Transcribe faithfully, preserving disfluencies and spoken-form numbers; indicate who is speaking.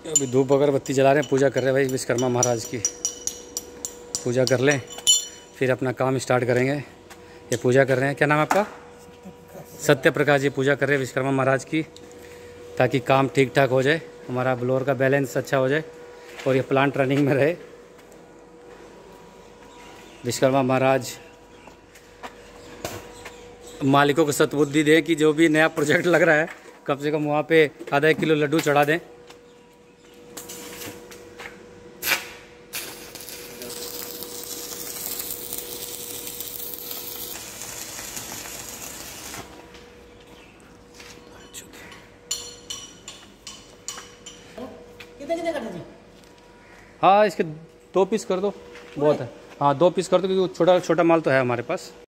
Speaker 1: अभी धूप अगरबत्ती जला रहे हैं, पूजा कर रहे हैं भाई विश्वकर्मा महाराज की। पूजा कर लें फिर अपना काम स्टार्ट करेंगे। ये पूजा कर रहे हैं, क्या नाम है आपका? सत्य प्रकाश जी पूजा कर रहे हैं विश्वकर्मा महाराज की, ताकि काम ठीक ठाक हो जाए, हमारा ब्लोअर का बैलेंस अच्छा हो जाए और ये प्लांट रनिंग में रहे। विश्वकर्मा महाराज मालिकों को सद्बुद्धि दें कि जो भी नया प्रोजेक्ट लग रहा है कम से कम वहाँ पे आधा एक किलो लड्डू चढ़ा दें।
Speaker 2: कितने कितने करते जी?
Speaker 1: हाँ इसके दो पीस कर दो, बहुत है। हाँ दो पीस कर दो क्योंकि छोटा छोटा माल तो है हमारे पास।